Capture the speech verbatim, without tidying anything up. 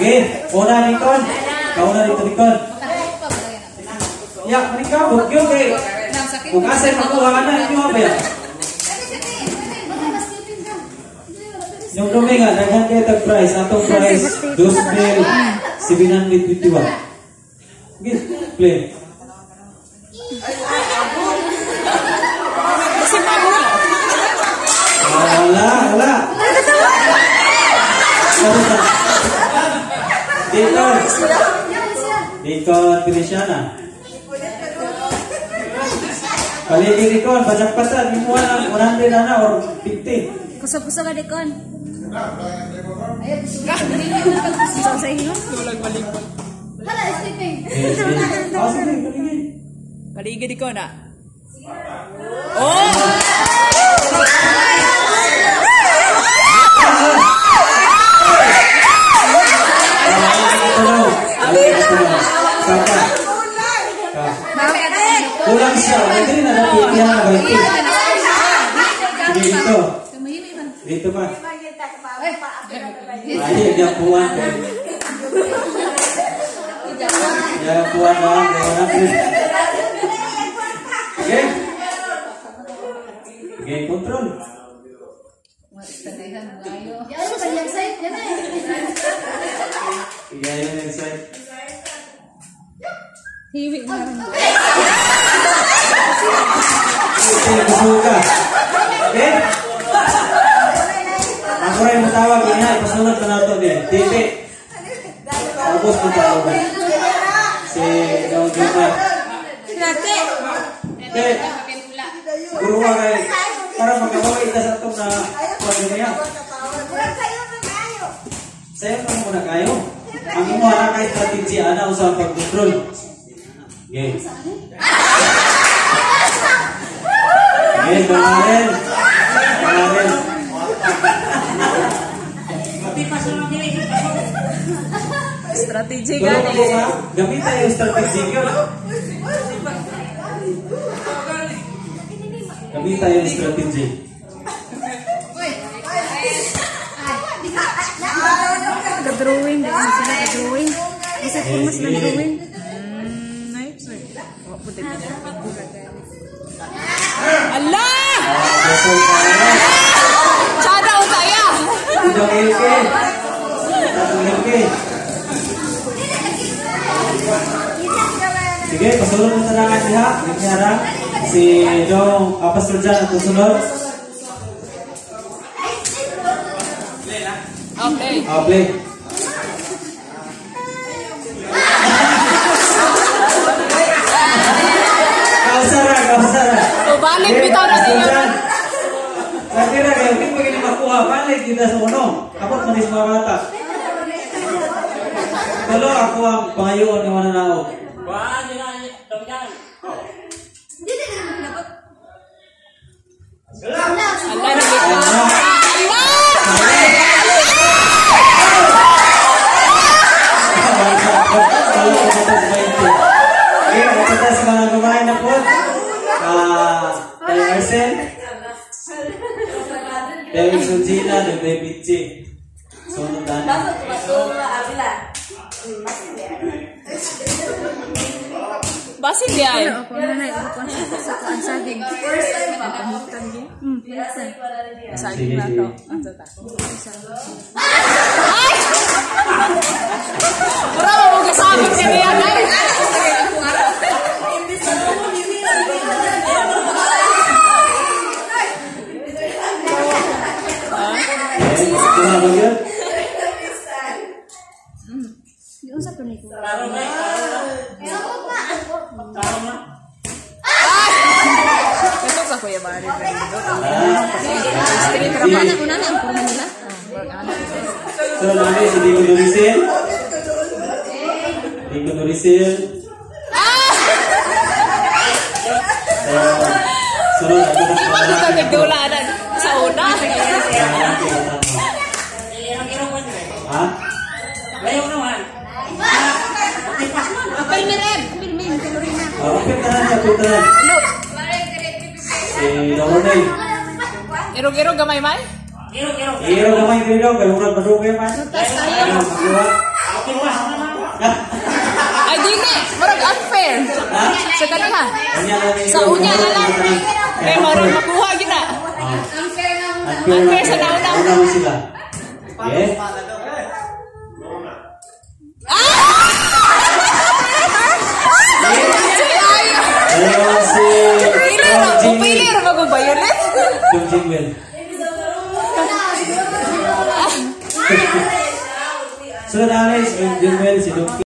Okay, una Nikon. Kau na dito Nikon. Ya, menikah bukyo kay. Kung asay makuha na inyo ba ya? Yung dumi nga, naghan kayo tag price. Atong price, two mil seven hundred fifty-one. Okay, play. Wala, wala. Dikon. Dikon, Feliciana. Paligid Dikon, pasak-pasak. Imuan ang one hundred na or fifty. Kusog-kusog ka Dikon. Ayaw, Sa sa inyo? Tulag balik. hala, sleeping. Ah, sige, paligid. Paligid ko na. Oh! Kulang siya. Hindi na napilihan na ganti. Sige dito. Dito pa. Ay, dia puan. Dia puan bang. Oke. Oke, kontrol. Iya, yang saya. Hiwi na rin. Suka. Oke. Ako rin matawag niya, pasunod pa nato din. Titi. Tapos matawag. Si Dawn Juma. Dati. Okay. Guruwa kay para magawa ita sa itong na pwede niya. Sayo pa muna kayo. Ang imo ana kay strategy ana usang pag-control. Okay. Okay, kemarin. Kemarin. Strategi Kalau kan? kamu gamitin yung strategi yun. Gamitin yung strategi. Nag-drawing. Sila nag-drawing. Isa po mas nag-drawing. Nice. Oh, puti na. Allah! Sada o saya! Tidak ilke. Tidak ilke. Sige, pasulod mo tanangan niya. Nagnyarang si Dong Pastor Jan at susunod. Okay. Ah, play. Kausara, kausara. O, balik bitaw na Pastor ninyo. Jan. Kaya kayo, hindi mo gini makuha. Balik kita sa uno. Kapot manis mga bata. Kalau aku ang pangayoon ng mananao. Wah, jangan, jangan. Allah na bitaw. Okay, kita sa mga kumain na po. Tayo Arsen. Tayo Sunjina, tayo Baby Chi. Sunod na. Basin dia ay. Ako na na. Ako na sa kuan saging. Kamutan din. Hmm, pinsan. Saging na to. Ang sata. Ay! Mura mo mga sabit niya niya. Kuna ba yun? Di usap to nito. Taruh na, taruh na. Ito ka Kuya Mari. Anak ko na na ang purma nila. So, nanti si Diko Dorisil. Diko Dorisil. Sunod ako na sa Ano ka nagdula na sa una? Ha? Layo naman. Apil mi rin. Apil mi. Kalorina. Oh, pintahan niya, pintahan. Si Doronay. Irog-irog gamay may? Kiro, kiro. Hero naman yung video, kaya murag madugo yan man. Ano, makuha. Okay, wah. Ay, dili. Marag unfair. Ha? Sa kaniha. Unya lang yung Sa unya na lang. Eh, marag makuha gina. Unfair sa nauna. Nauna mo sila. Okay? Ayun si... Pili ra, pupili ra mag-violet. Yung jingle. Sunod alis, yung jingle si Donkey.